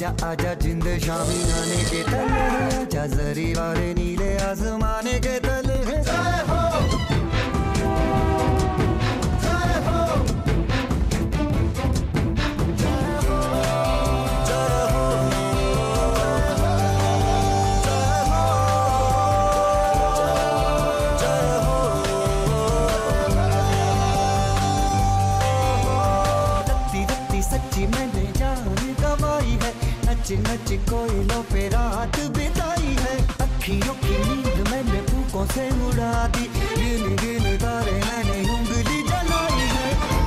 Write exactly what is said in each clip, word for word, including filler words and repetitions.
आजा आजा जिंद शामी आने के तले, आजा जरी वाले नीले आसमाने के तले। जय हो जय हो नच कोयलों पे रात बिताई है, अखियों की नींद मैंने फूकों से उड़ा दी, गिन गिन तारे मैंने उंगली जलाई है।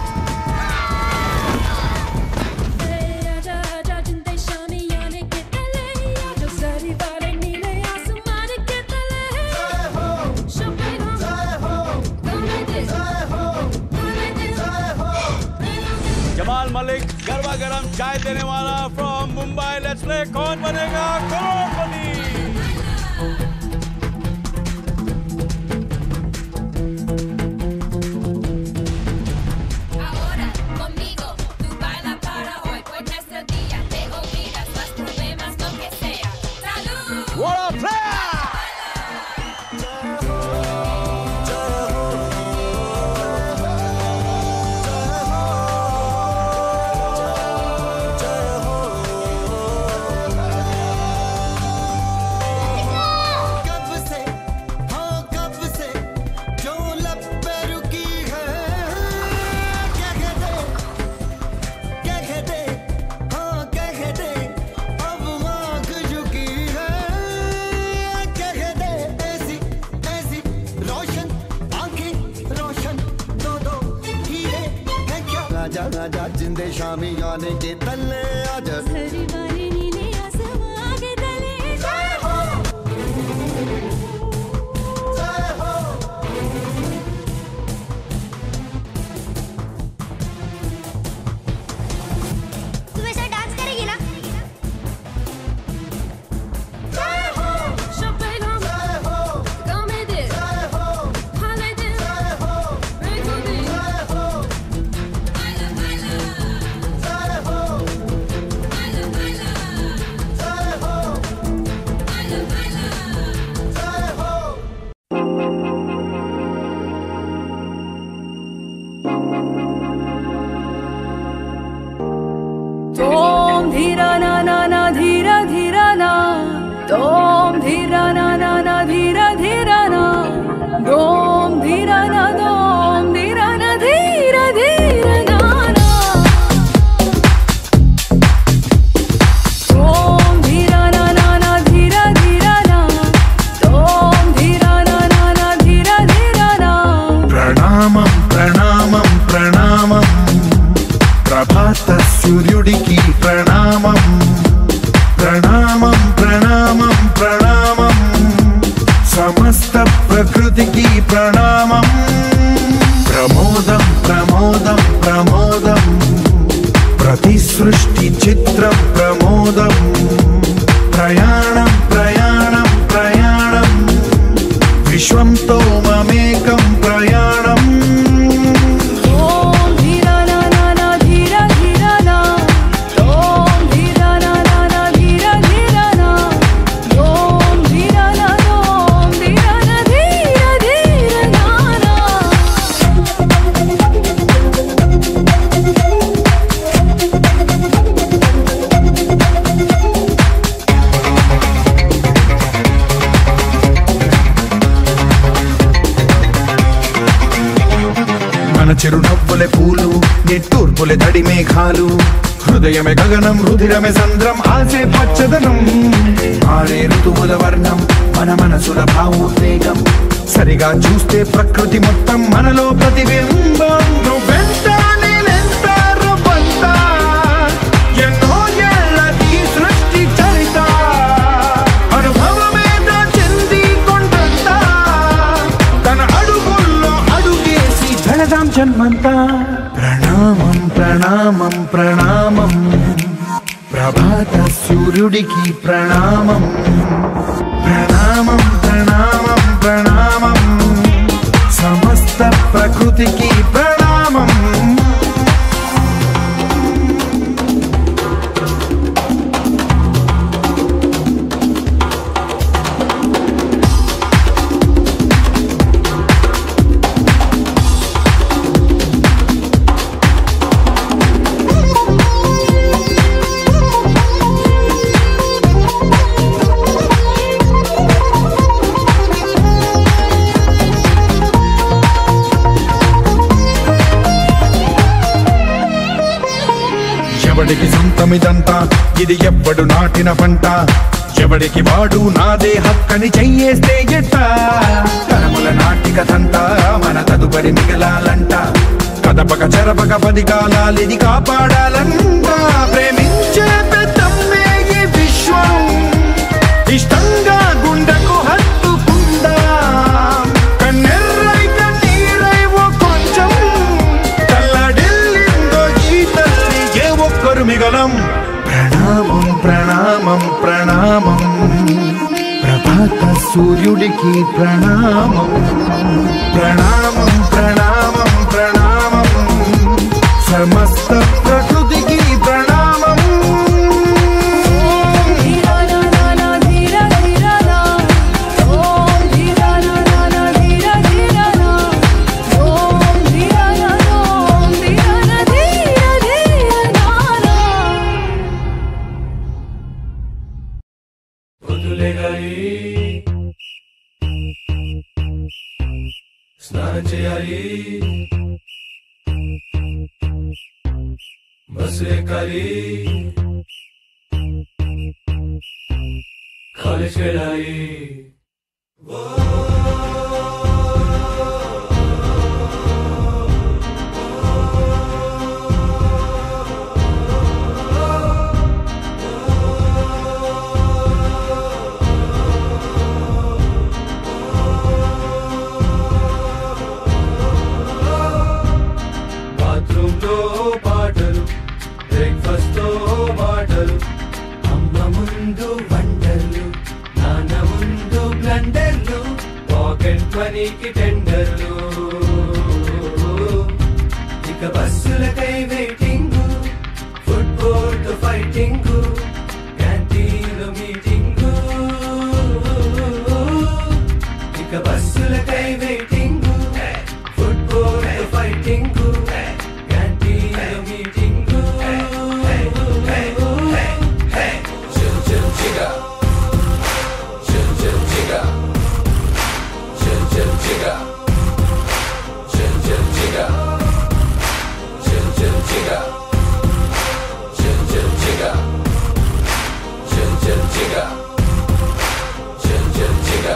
आजा आजा जिंदे शामी आने के तले, आजा सारी वाले नीले आसमान के तले। जय हो शोपेनो जय हो कॉमेडी जय हो कॉमेडी जय हो। जमाल मलिक गरबा गरम चाय देने वाला फ्रॉम मुंबई। लेट्स प्ले कौन बनेगा करोड़पति। Ahora conmigo tú baila para hoy, pues nuestro día te olvidas los problemas, lo que sea. ¡Salud! What a player! आजा आजा जिंदे शामी आने के तले, आजा सारी वाले नीले आसमान के तले। जय हो जय हो। तू ऐसा डांस करेगी ना? जय हो शोपेनो जय हो कॉमेडी जय हो हॉलिडे जय हो रेगुलर जय हो बाला बाला जय हो बाला बाला जय हो बाला बाला जय हो। तोम धीरा ना ना ना धीरा धीरा ना, तोम धीरा ना ना ना धीरा धीरा ना, दोम धीरा ना दोम धीरा ना धीरा धीरा ना ना। तोम धीरा ना ना ना धीरा धीरा ना, तोम धीरा ना ना ना धीरा धीरा ना। ప్రణామం ప్రణామం ప్రణామం ప్రభాత సూర్యుడికి ప్రణామం ప్రణామం ప్రణామం ప్రణామం సమస్త ప్రకృతికి ప్రణామం ప్రమోదం ప్రమోదం ప్రమోదం ప్రతి సృష్టి చిత్రం ప్రమోదం ప్రయాణం ప్రయాణం ప్రయాణం విశ్వంతో మమేకం ప్రయాణం तोम धीरा ना ना ना धीरा धीरा ना, तोम धीरा ना ना ना धीरा धीरा ना, दोम धीरा ना दोम धीरा ना धीरा धीरा ना ना। మన చిరునవ్వులే పూలు నిట్టూర్పులే తడి మేఘాలు హృదయమే గగనం రుధిరమే సంద్రం ఆసే పచ్చదనం ఆరే ఋతువుల వర్ణం మన మనసుల భావోద్వేగం సరిగా చూస్తే ప్రకృతి మొత్తం మనలో ప్రతిబింబం నువ్వెంత నేనెంత రూపంత ఎన్నో ఏళ్ళది సృష్టి చరిత అనుభవమే చెంది కొండంత తన అడుగుల్లో అడుగేసి జడదాం జన్మంతా ప్రణామం ప్రణామం ప్రణామం ప్రభాత సూర్యుడికి ప్రణామం ప్రణామం ప్రణామం ప్రణామం సమస్త ప్రకృతికి ప్రణామం ఎవడికి సొంతమిదంతా ఇది ఎవ్వడు నాటిన పంట ఎవడికి వాడు నాదే హక్కని చెయ్యేస్తే ఎట్ట తరముల నాటిక తంట మన తదుపరి మిగలాలంట కదపక చెరపక పది కాలాలిది కాపాడాలంట ప్రేమించే పెద్దమ్మే ఈ విశ్వం ఇష్టంగా గుండెకు హత్తుకుందా కన్నెర్రై కన్నీరై ఓ కొంచెం తల్లడిల్లిందో ఈ తల్లి ఏ ఒక్కరు మిగలం ప్రణామం ప్రణామం ప్రణామం ప్రభాత సూర్యుడికి ప్రణామం ప్రణామం ప్రణామం ప్రణామం సమస్త ప్రకృతికి ప్రణామం స్నానం చేయాలి బస్సు ఎక్కాలి కాలేజ్ వెళ్ళాలి పనికి టెండర్లు ఇక బస్సులకై waiting food court fighting canteen meeting ఇక బస్సులకై waiting food court fighting canteen meeting chill chill చిగా చిల్ చిల్ చిగా Chill, chill, chill, chill, chill, chill, chill, chill, chill, chill, chill, chill, chill, chill, chill, chill, chill.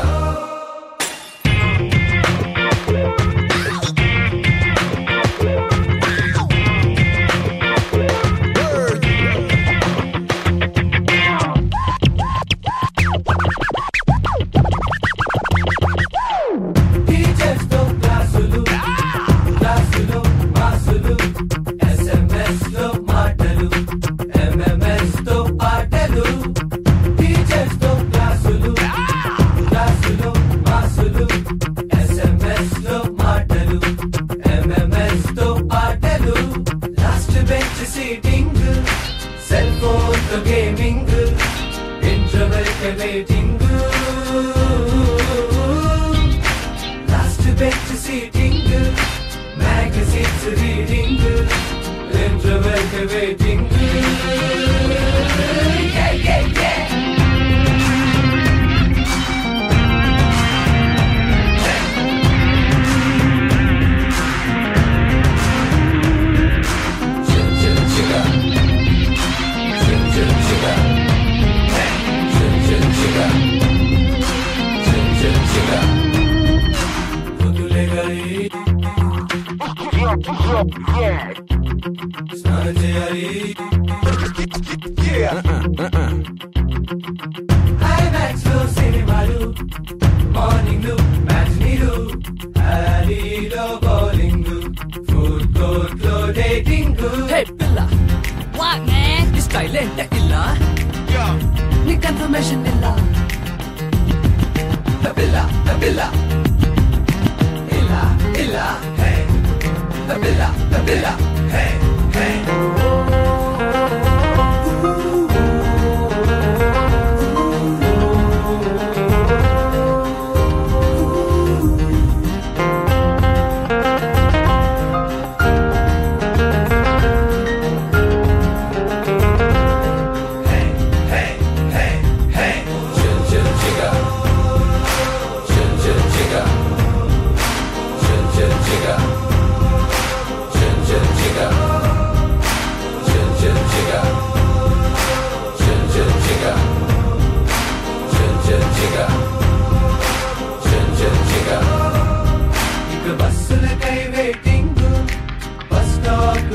Chill, chill, chill, chill, chill, chill.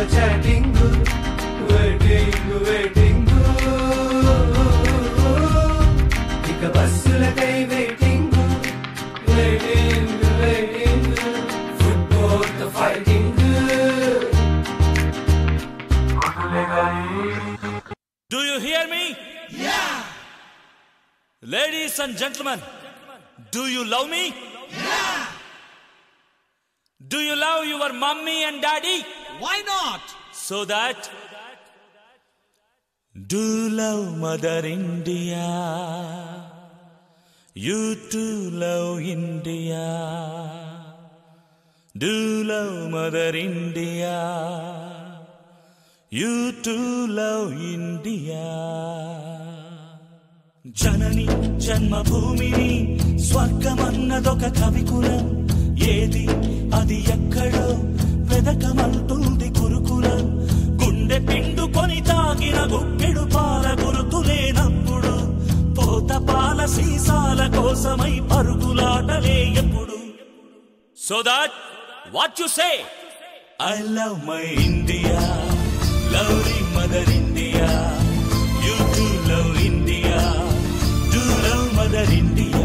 chatting, waiting, waiting. Ika basulakai waiting, waiting, waiting. Football the fighting. Do you hear me? Yeah! Ladies and gentlemen, do you love me? Yeah! Do you love your mommy and daddy? Why not? So that do love Mother India. You too love India. Do love Mother India. You too love India. జనని జన్మభూమిని స్వర్గమన్నదొక కవికులం. ఏది అది ఎక్కడో వెదకమంటుంది గురుకులం. గుండె పిండుకొని తాగిన గుప్పెడు పాల గురుతులేనప్పుడు పోత పాల సీసాల కోసమై పరుగులాటలే ఎప్పుడు. So that what you say? I love my India, lovely Mother India. You too love India. Do love Mother India.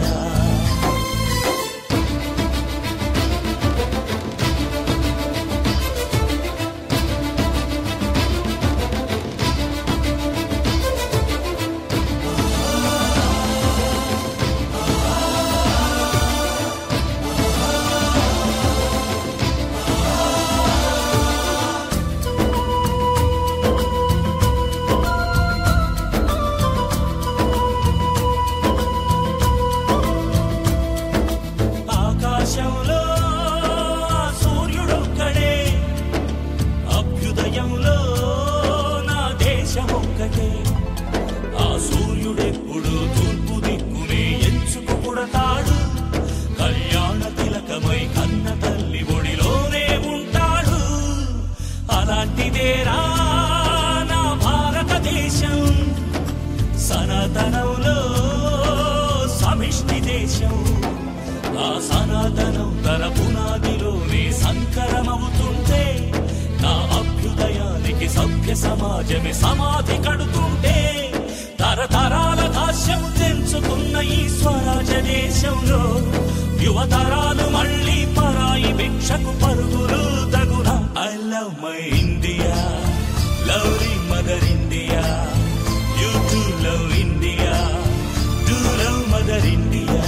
సనాతనంలో సమిష్టి దేశం. ఆ సనాతనం తన పునాదిలోనే సంకరమవుతుంటే నా అభ్యుదయానికి సభ్య సమాజమే సమాధి కడుతుంటే తరతరాల దాస్యం తెంచుకున్న ఈ స్వరాజ దేశంలో యువతరాలు మళ్ళీ పరాయి భిక్షకు పరుగులు తగున. I love my India, lovely Mother India. You too love India. Do love Mother India.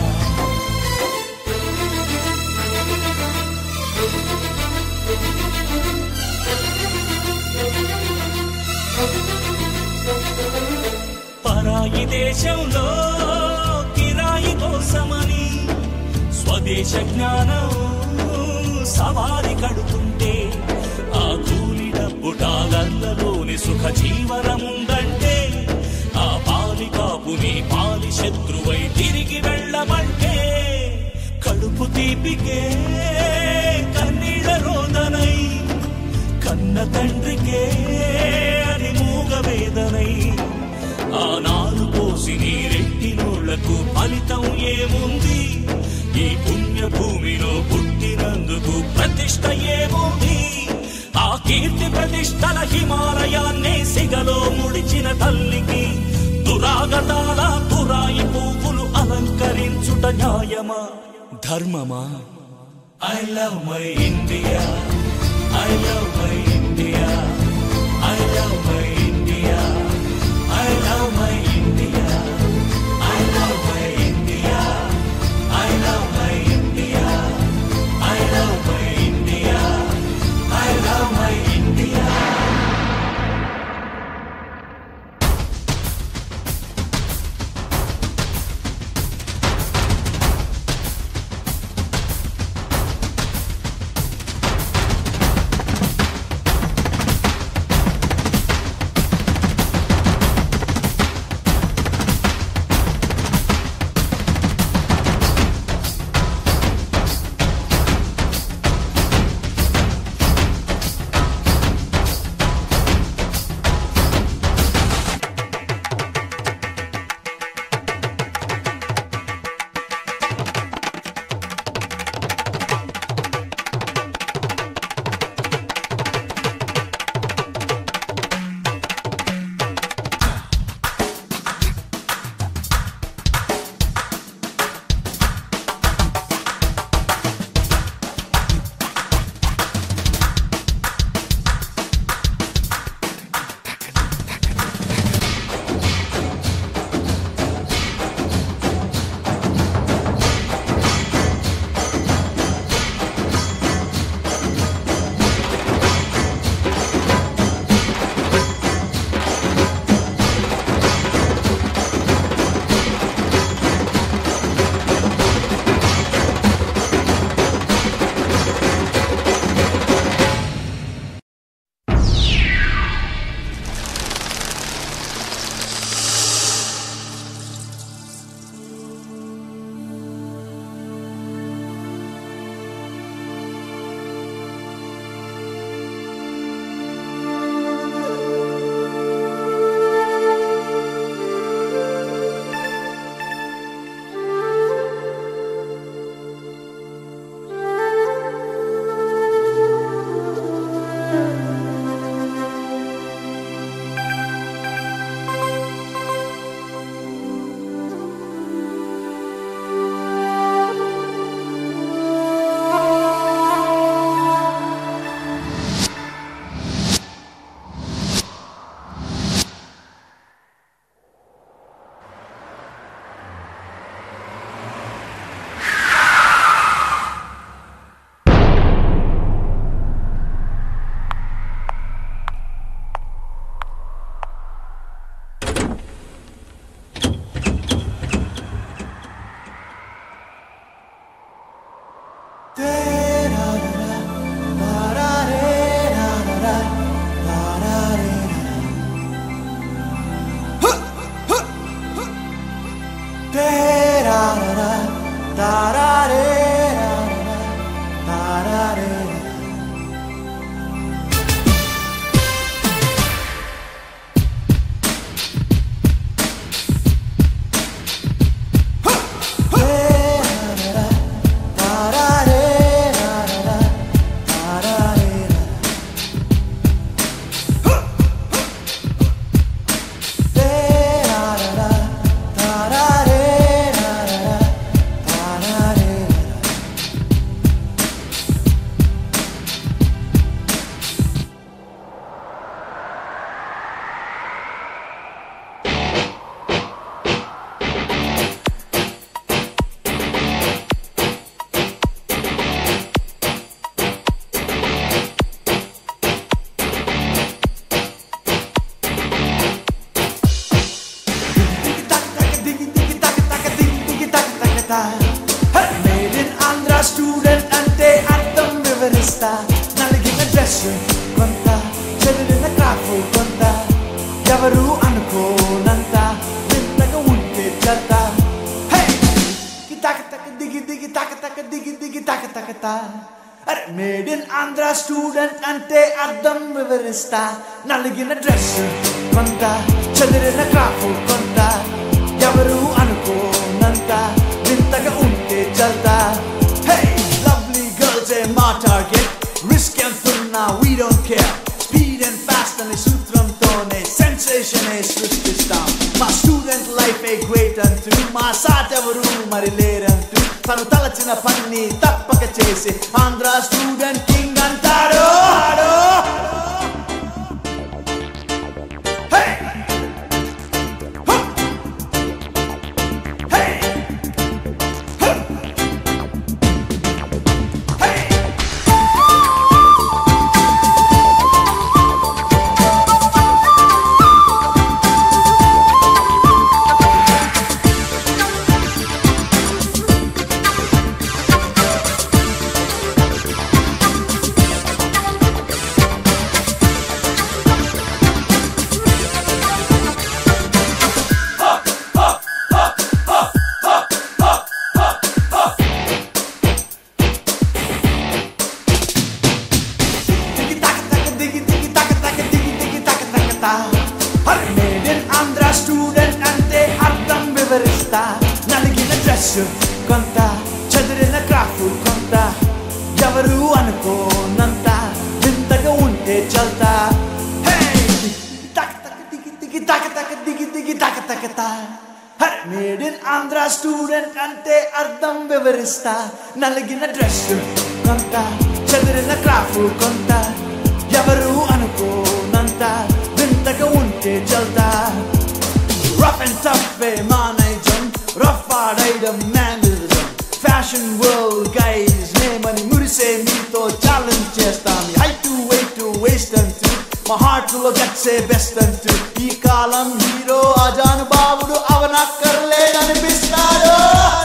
పరాయి దేశంలో కిరాయి కోసమని స్వదేశ జ్ఞానం సవారి కడుతుంటే ఆ కూలి డబ్బు డాలర్లలోని సుఖ జీవనముందంటే ఆ పాలి కాపుని పాలి శత్రువై తిరిగి వెళ్ళమంటే కడుపు తీపికే కన్నీళ్ళ రోదనై కన్న తండ్రికే అని మూగ వేదనై ఆ నాలు పోసి నీరెట్టినోళ్లకు ఫలితం ఏముంది? ఈ పుణ్యభూమిలో పుట్టినందుకు ప్రతిష్ట ఏముంది? ఆ కీర్తి ప్రతిష్టల హిమాలయాన్నే సిగలో ముడిచిన తల్లికి దురాగతాల తురాయి పువ్వులు అలంకరించుట న్యాయమా ధర్మమా? I love my India, I love my India, I love my India, I love my India, I love my India, I love my India, I love my India, I love my India. Dress కొంత చదివిన crop కొంత ఎవరు అనుకోనంత వింతగా ఉంటే చెత్త తాక తక దిగి దిగి తాక తక దిగి దిగి తాక తక అరే మేడ్ ఇన్ ఆంధ్ర స్టూడెంట్ అంటే అర్థం వివరిస్తా నలిగిన డ్రెస్ కొంత చదివిన క్రాఫ్ కొంత ఎవరు అనుకోనంత వింతగా ఉంటే చల్తా Hey, lovely girls and my target risk and fun now we don't care speed and fast and sutram tone sensation is సృష్టిస్తాం మా స్టూడెంట్ లైఫ్ ఏ గ్రేట్ అంటూ మా సాటెవరు మరి లేరంటూ తను తలచిన పని తప్పక చేసి ఆంధ్ర స్టూడెంట్ కింగ్ అంటాడు మేడ్ ఇన్ ఆంధ్ర స్టూడెంట్ అంటే అర్థం వివరిస్తా నలిగిన డ్రెస్ కొంత చదివిన క్రాఫ్ కొంత ఎవరు అనుకోనంత వింతగా ఉంటే చల్తా దిగి దిగి తాక తక దిగి దిగి తాక తక మేడ్ ఇన్ ఆంధ్ర స్టూడెంట్ అంటే అర్థం వివరిస్తా నలిగిన డ్రెస్ కొంత చదివిన క్రాఫ్ కొంత ఎవరు అనుకోనంత వింతగా ఉంటే చల్తా రఫ్ అండ్ టఫ్ మా నైజం రఫ్ ఆడైడం మ్యానరిజం ఫ్యాషన్ వరల్డ్ గైజ్ నేమని మురిసే మీతో ఛాలెంజ్ చేస్తాం height to weight to waste అంటూ మా హార్ట్ లో గట్సే బెస్ట్ అంటూ ఈ కాలం హీరో అజాను బాబుడు అవనక్కర్లేదనిపిస్తాడు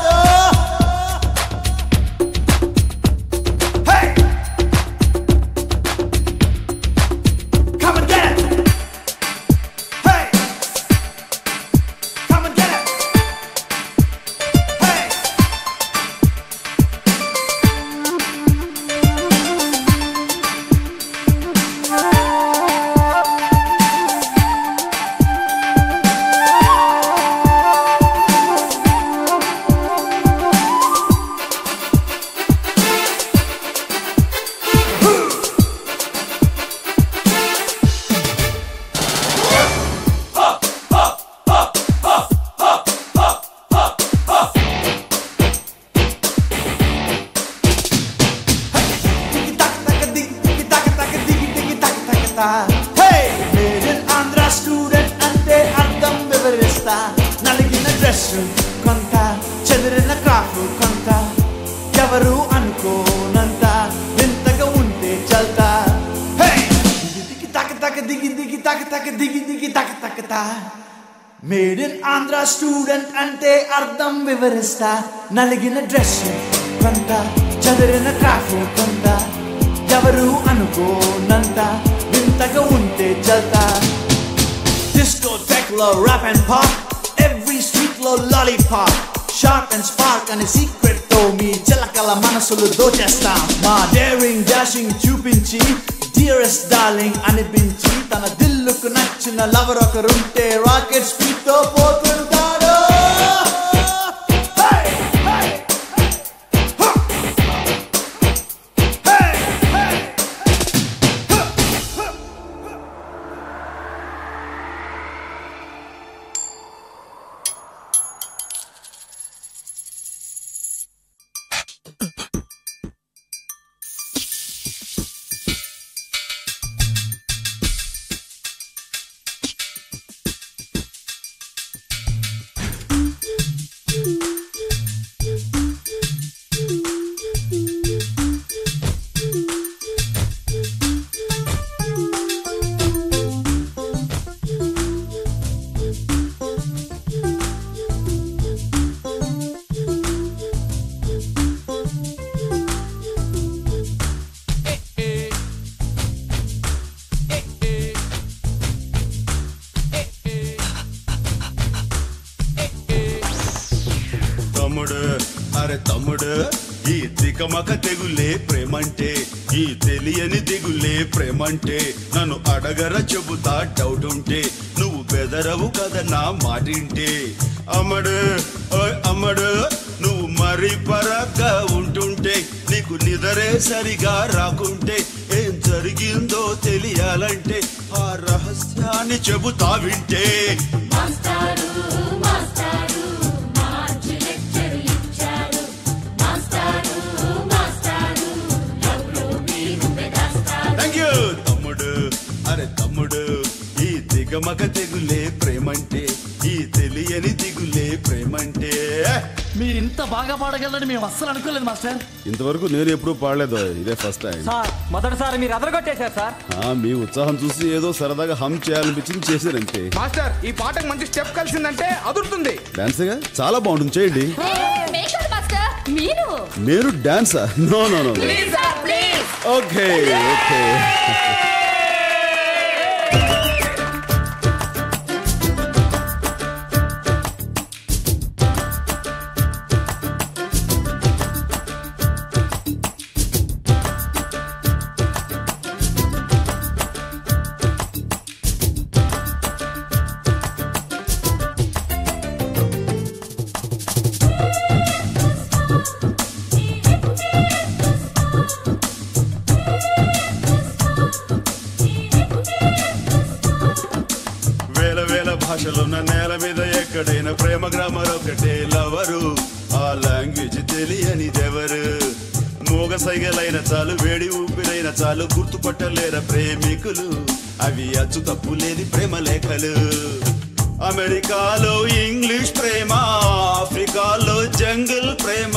Hey, made in Andhra student అంటే అర్థం వివరిస్తా నలిగిన డ్రెస్ కొంత చదివిన క్రాఫ్ కొంత ఎవరు అనుకోనంత వింతగా ఉంటే చల్తా దిగి తాక తక దిగి దిగి తాక తక దిగి దిగి తాక తక మేడ్ ఇన్ ఆంధ్ర స్టూడెంట్ అంటే అర్థం వివరిస్తా నలిగిన డ్రెస్ కొంత చదివిన క్రాఫ్ కొంత ఎవరు అనుకోనంత వింతగా ఉంటే చల్తా discotheque లో rap and pop every street లో lollipop sharp and spark అనే సీక్రెట్ తో మీ చిలకల మనసులు దోచేస్తాం మా daring dashing చూపించి dearest darling అనిపించి తన దిల్లుకు నచ్చిన లవర్ ఒకరుంటే రాకెట్ స్పీడ్ తో పోతుంటాడు తికమక తెగులే ప్రేమంటే ఈ తెలియని దిగులే ప్రేమంటే నన్ను అడగర చెబుతా డౌట్ ఉంటే నువ్వు బెదరవు కదా నా మాటింటే అమ్మడు ఓయ్ అమ్మడు నువ్వు మరి పరగ్గా ఉంటుంటే నీకు నిదరే సరిగా రాకుంటే ఏం జరిగిందో తెలియాలంటే ఆ రహస్యాన్ని చెబుతా వింటే మాస్టారు మాస్టారు మార్చి లెక్చర్ ఇచ్చారు మాస్టారు మాస్టారు లవ్లో మీరు పెదాస్తారు థ్యాంక్ యూ తమ్ముడు అరే తమ్ముడు ఈ దిగమగ తెగులే ప్రేమంటే ఈ తెలియని దిగులే ప్రేమంటే మీరు ఇంత బాగా పాడగలరని మేము అస్సలు అనుకోలేదు మాస్టర్. ఇంతవరకు నేను ఎప్పుడూ పాడలేదు, ఇదే ఫస్ట్ టైం. సార్ మొదటిసారి మీరు అదరగొట్టేశారు సార్. మీ ఉత్సాహం చూసి ఏదో సరదాగా హమ్ చేయాలనిపించింది చేశారంతే. మాస్టర్ ఈ పాటకు మంచి స్టెప్ కలిసిందంటే అదురుతుంది. డాన్స్ చాలా బాగుంటుంది, చేయండి. నేను డాన్సా? No no no okay okay భాషలున్న నేల మీద ఎక్కడైనా ప్రేమ గ్రామర్ ఒకటే లవరు ఆ లాంగ్వేజ్ తెలియనిదెవరు మోగ సైగలైన చాలు వేడి ఊపిరైన చాలు గుర్తుపట్టలేర ప్రేమికులు అవి అచ్చు తప్పు లేని ప్రేమ లేఖలు అమెరికాలో ఇంగ్లీష్ ప్రేమ ఆఫ్రికాలో జంగిల్ ప్రేమ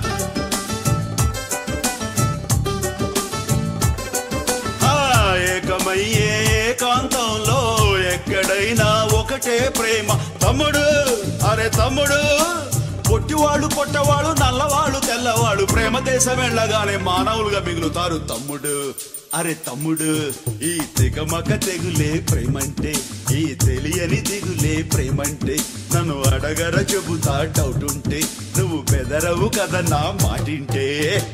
ఏకమయ్యే ఏకాంతంలో ఎక్కడైనా ఒకటే ప్రేమ తమ్ముడు అరే తమ్ముడు పొట్టివాళ్ళు పొట్టవాళ్ళు నల్లవాళ్ళు తెల్లవాళ్ళు ప్రేమ దేశం వెళ్ళగానే మానవులుగా మిగులుతారు తమ్ముడు అరే తమ్ముడు ఈ తికమక తెగులే ప్రేమంటే ఈ తెలియని దిగులే ప్రేమంటే నన్ను అడగర చెబుతా డౌట్ ఉంటే నువ్వు బెదరవు కదా నా మాటింటే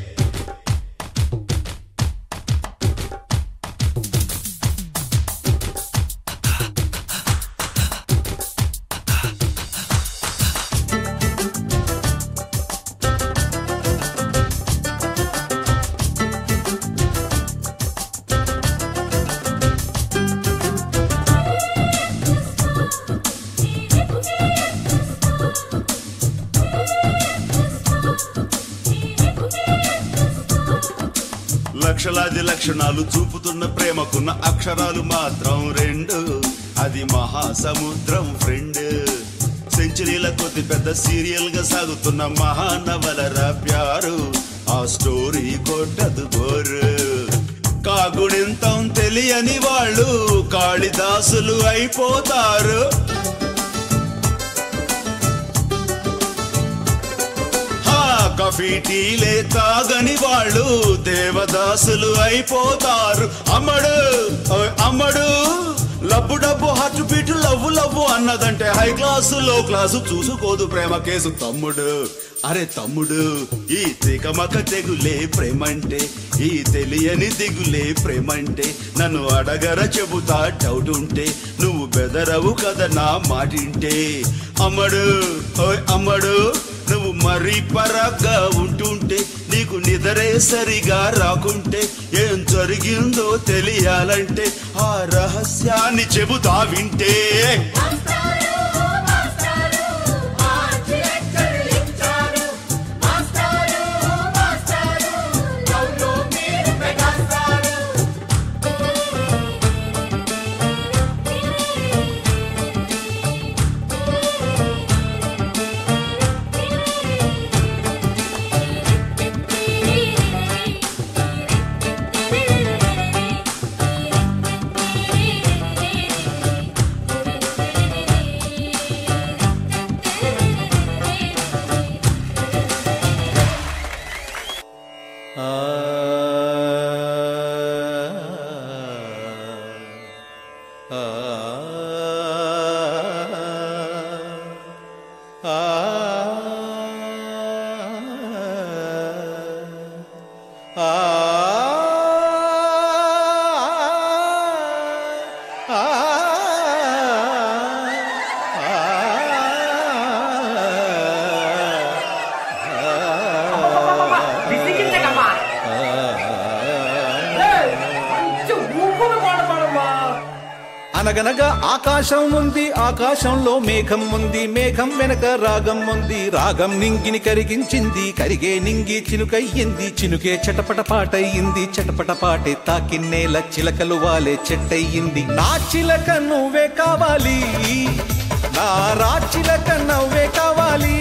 లక్షలాది లక్షణాలు చూపుతున్న ప్రేమకున్న అక్షరాలు మాత్రం రెండు అది మహాసముద్రం ఫ్రెండ్ సెంచరీల కొద్ది పెద్ద సీరియల్ గా సాగుతున్న మహానవలరా ప్యారు ఆ స్టోరీ కొట్టదు బోరు కాగుణింతం తెలియని వాళ్ళు కాళిదాసులు అయిపోతారు కాఫీ టీలే తాగని వాళ్ళు దేవదాసులు అయిపోతారు అమ్మడు అమ్మడు లబ్బు డబ్బు హార్ట్ బీట్ లవ్వు లవ్వు అన్నదంటే హై క్లాసు లో క్లాసు చూసుకోదు ప్రేమ కేసు తమ్ముడు అరే తమ్ముడు ఈ తికమక తెగులే ప్రేమంటే ఈ తెలియని దిగులే ప్రేమంటే నన్ను అడగర చెబుతా డౌట్ ఉంటే నువ్వు బెదరవు కదా నా మాటింటే అమ్మడు ఓయ్ అమ్మడు నువ్వు మరీ పరాగ్గా ఉంటుంటే నీకు నిదరే సరిగా రాకుంటే ఏం జరిగిందో తెలియాలంటే ఆ రహస్యాన్ని చెబుతా వింటే అనగనగా ఆకాశం ఉంది, ఆకాశంలో మేఘం ఉంది, మేఘం వెనక రాగం ఉంది, రాగం నింగిని కరిగించింది, కరిగే నింగి చినుకయ్యింది, చినుకే చటపట పాటయ్యింది, చటపట పాటే తాకిన్నేల చిలకలు వాలే చెట్టయ్యింది. నా చిలక నువ్వే కావాలి, నా రాచిలక నవ్వే కావాలి,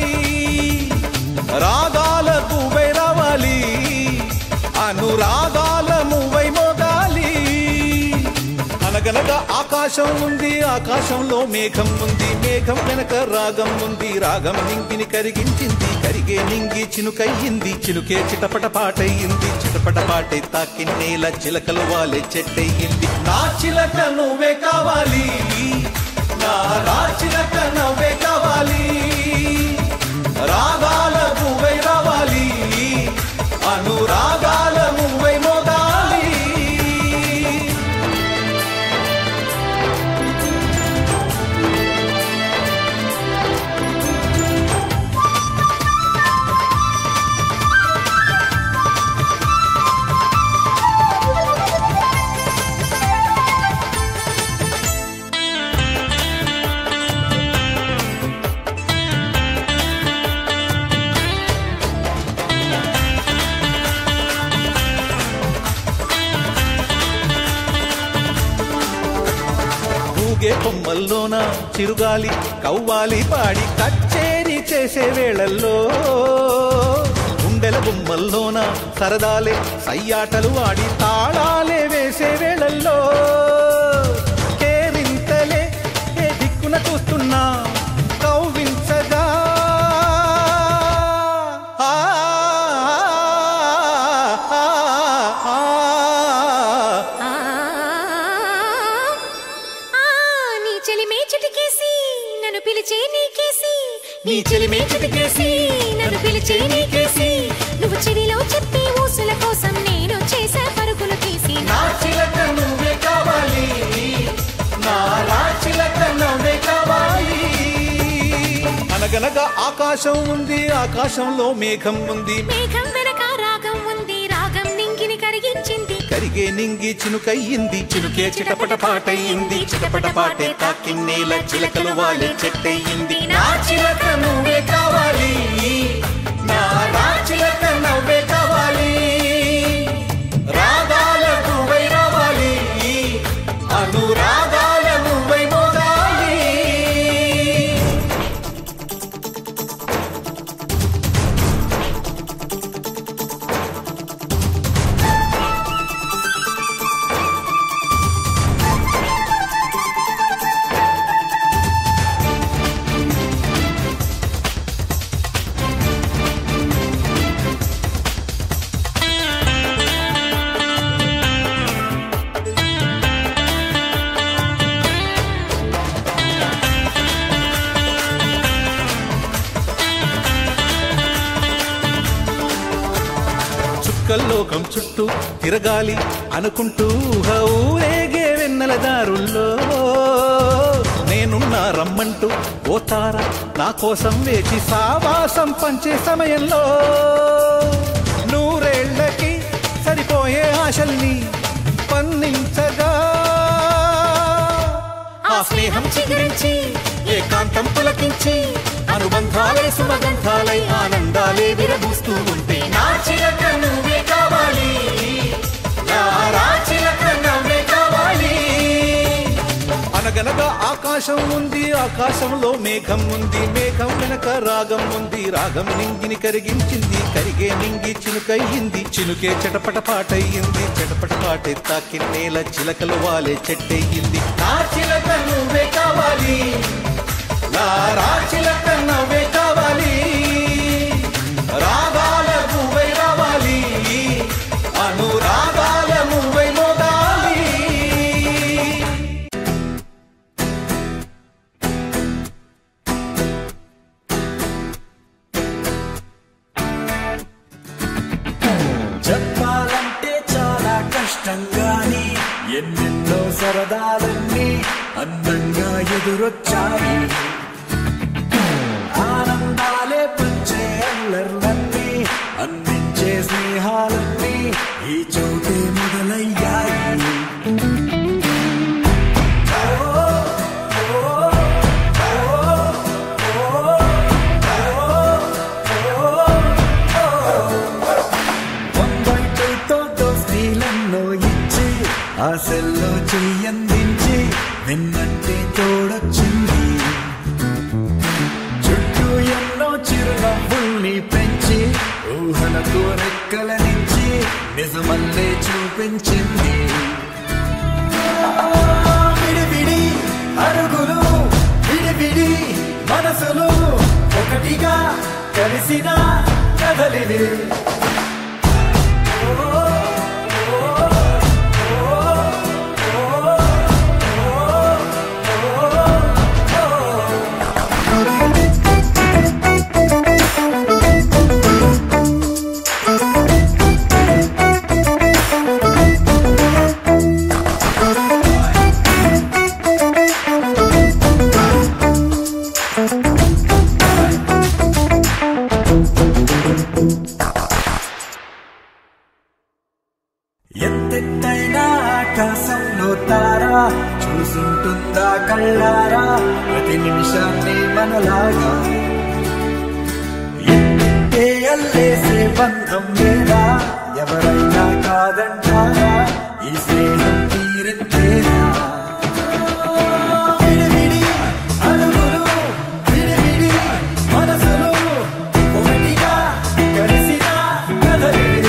రాగాల పువ్వై రావాలి, అనురాగాల మువ్వై మోగాలి. అనగనగా ఆకాశం ఉంది, ఆకాశంలో మేఘం ఉంది, మేఘం వెనక రాగం ఉంది, రాగం నింగిని కరిగించింది, కరిగే నింగి చినుకయ్యింది, చినుకే చిటపట పాటయ్యింది, చిటపట పాటే తాకిన్నేల చిలకలు వాలే చెట్టయ్యింది. నా చిలక నువ్వే కావాలి, నా రాచిలక నవ్వే కావాలి, రాగాల పువ్వై రావాలి, అనురాగాల మువ్వై మోగాలి. కొమ్మల్లోన చిరుగాలి కవ్వాలి పాడి కచ్చేరి చేసే వేళల్లో, గుండెల గుమ్మల్లోన సరదాలే సయ్యాటలు ఆడి తాళాలే వేసే వేళల్లో, కేరింతలే ఏ దిక్కున చూస్తున్నా కవ్వించగా, నీ చెలిమే చిటికేసి నన్ను పిలిచే నీకేసి, నువ్వు చెవిలో చెప్పే ఊసుల కోసం నేను చేసే పరుగులు తీసి. నా చిలక నువ్వే కావాలి, నా రాచిలక నవ్వే కావాలి. అనగనగా ఆకాశం ఉంది, ఆకాశంలో మేఘం ఉంది, మేఘం వెనక రాగం ఉంది, రాగం నింగిని కరిగించింది, కరిగే నింగి చినుకయ్యింది, చినుకే చిటపట పాటయ్యింది, చిటపట పాటే తాకిన్నేల చిలకలు వాలే చెట్టయ్యింది. నా చిలక నువ్వే కావాలి, నా రాచిలక నవ్వే కావాలి, రాగాల పువ్వై రావాలి, అనురాగాల మువ్వై మోగాలి. లోకం చుట్టూ తిరగాలి అనుకుంటూ ఊరేగే వెన్నెల దారుల్లో, నేనున్నా రమ్మంటూ ఓ తార నా కోసం వేచి సావాసం పంచే సమయంలో, నూరేళ్లకి సరిపోయే ఆశల్ని పన్నించగా, ఆ స్నేహం చిగురించి ఏకాంతం పులకించి, అనుబంధాలే సుమగంధాలై ఆనందాలే విరబూస్తూ ఉంటే, నా చిలక నువ్వే కావాలి, నా రాచిలక నవ్వే కావాలి. అనగనగా ఆకాశం ఉంది, ఆకాశంలో మేఘం ఉంది, మేఘం వెనక రాగం ఉంది, రాగం నింగిని కరిగించింది, కరిగే నింగి చినుకయ్యింది, చినుకే చటపట పాటయ్యింది, చటపట పాటే తాకిన్నేల చిలకలు వాలే చెట్టయ్యింది. నా చిలక నువ్వే కావాలి, నా రాచిలక నవ్వే కావాలి, రాగాల పువ్వై రావాలి, అనురాగాల మువ్వై మోగాలి. చెప్పాలంటే చాలా కష్టంగాని ఎన్నెన్నో సరదాలన్నీ అందంగా ఎదురొచ్చాయి, ఆనందాలే పంచే అల్లర్లన్నీ అందించే స్నేహాలన్నీ ఈ చోటే మొదలయ్యాయి. ఓ ఆశల్లో చెయ్యందించి నిన్నంటే తోడొచ్చింది. చుట్టూ ఎన్నో చిరునవ్వుల్ని పెంచి ఊహలకు రెక్కల నుంచి నిజమల్లే చూపించింది. విడివిడి అరుగులు విడివిడి మనసులు ఒకటిగా కలిసిన కదలివి. ఎంతెత్తైనా ఆకాశంలో తారా చూసుంటుందా కళ్ళారా ప్రతి నిమిషాన్ని మనలాగా. ఎంతే అల్లేసే బంధం లేదా ఎవరైనా కాదంటారా ఈ స్నేహం తీరంతేనా. విడివిడి అరుగులు విడివిడి మనసులు ఒకటిగా కలిసిన కదలివి.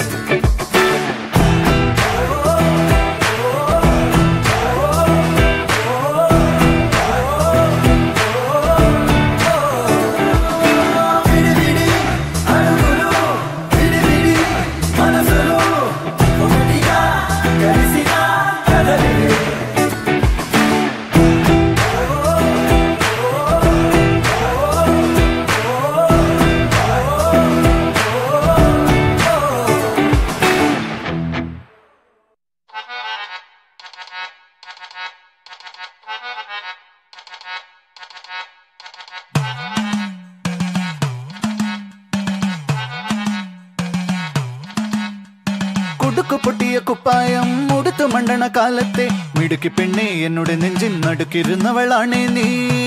കുടുക്കു പൊട്ടിയ കുപ്പായം ഉടുത്തു മണ്ടണ കാലത്തെ മിടുക്കി പെണ്ണെ എന്നോട് നെഞ്ചിൻ നടുക്കിരുന്നവളാണേ നീ,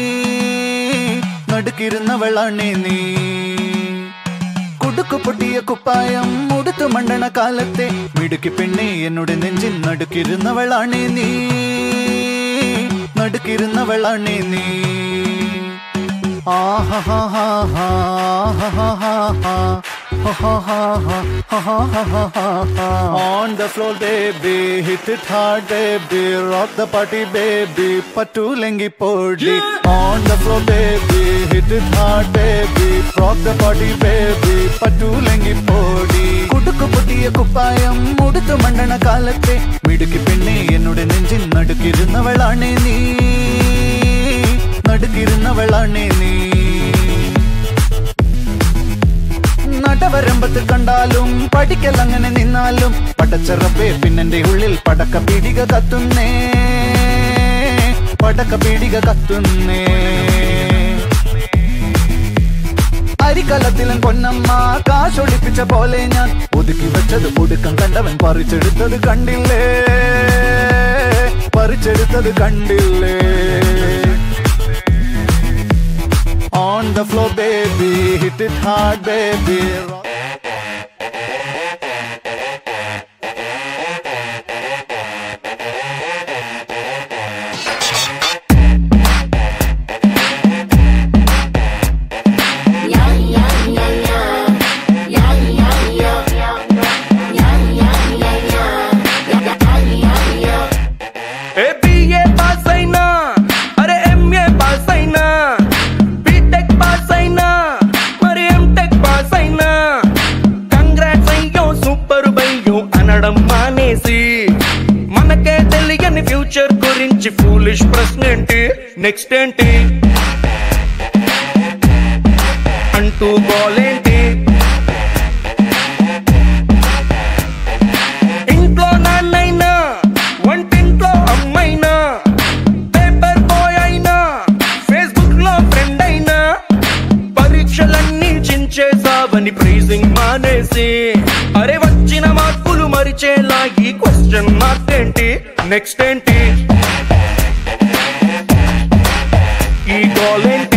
നടുക്കിരുന്നവളാണേ നീ. കുടുക്കു പൊട്ടിയ കുപ്പായം ഉടുത്തു മണ്ടണ കാലത്തെ മിടുക്കി പെണ്ണെ എന്നോട് നെഞ്ചിൻ നടുക്കിരുന്നവളാണേ നീ, നടുക്കിരുന്നവളാണേ നീ. On the floor baby, hit it hard baby, rock the party baby, pattu lengi podi. On the floor baby, hit it hard baby, rock the party baby, pattu lengi podi. Kudukku puttiya kuppayam muduthu mandana kaalatte midukki penne ennoda nenjin nadukirunnavalane nee, nadukirunnavalane nee. നടവരമ്പത്ത് കണ്ടാലും പഠിക്കലങ്ങനെ നിന്നാലും പടച്ചറപ്പേ പിന്നെന്റെ ഉള്ളിൽ പടക്ക പീടിക കത്തുന്നേ, പടക്ക പീടിക കത്തുന്നേ. അരിക്കലത്തിലും പൊന്നമ്മ കാശൊളിപ്പിച്ച പോലെ ഞാൻ ഒതുക്കി വെച്ചത് ഒടുക്കം കണ്ടവൻ പറിച്ചെടുത്തത് കണ്ടില്ലേ, പറിച്ചെടുത്തത് കണ്ടില്ലേ. On the floor baby, hit it hard baby. మనకే తెలియని ఫ్యూచర్ గురించి ఫూలిష్ ప్రశ్న ఏంటి, నెక్స్ట్ ఏంటి అంటూ గోలేంటి. ఇంట్లో నాన్నైనా వంటింట్లో అమ్మైనా పేపర్ బాయ్ అయినా ఫేస్బుక్ లో ఫ్రెండ్ అయినా పరీక్షలన్నీ చించేసావని ప్రైజింగ్ మానేసి అరే వచ్చిన మార్కులు మరిచేలా ఈ క్వశ్చన్ మార్క్ ఏంటి, నెక్స్ట్ ఏంటి ఈ గోల్ ఏంటి.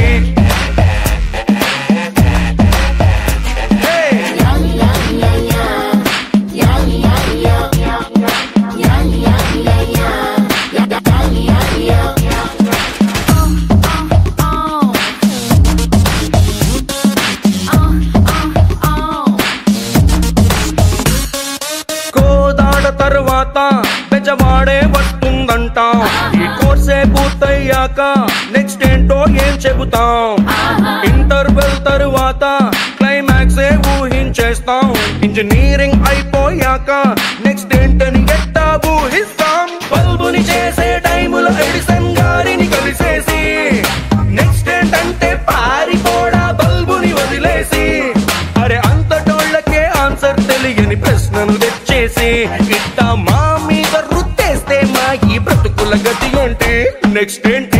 వాడే వస్తుందంట. ఈ కోర్సే పూర్తయ్యాక నెక్స్ట్ ఏంటో ఏం చెబుతాం. ఇంటర్వెల్ తరువాత క్లైమాక్స్ ఏ ఊహించేస్తాం. ఇంజనీరింగ్ అయిపోయాక నెక్స్ట్ ఏంటని ఎట్టా ఊహిస్తాం. బల్బుని చేసే టైములో ఎడిసన్ గారిని కలిసేసి నెక్స్ట్ ఏంటంటే పారిపోడా బల్బుని వదిలేసి. అరే అంతటోళ్ళకే ఆన్సర్ తెలియని ప్రశ్నను తెచ్చేసి ఇట్టా మా మీద రుద్దేస్తే మా ఈ బ్రతుకుల గతి ఏంటి? నెక్స్ట్ ఏంటి?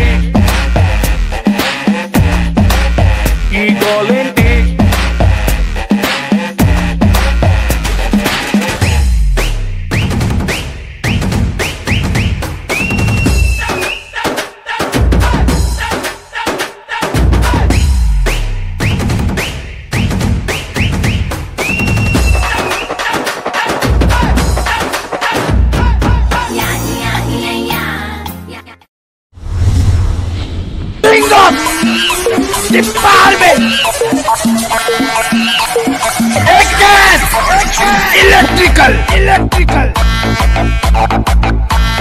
ఈ గోల్ ఏంటి? Electrical, electrical.